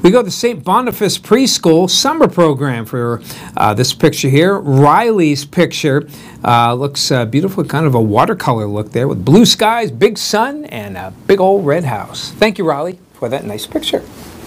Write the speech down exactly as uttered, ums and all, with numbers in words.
We go to Saint Boniface Preschool summer program for uh, this picture here. Riley's picture uh, looks uh, beautiful, kind of a watercolor look there with blue skies, big sun, and a big old red house. Thank you, Riley, for that nice picture.